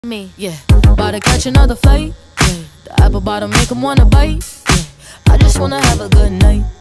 Me, yeah, about to catch another fight. Yeah, the apple bottom make 'em wanna bite. Yeah, I just wanna have a good night.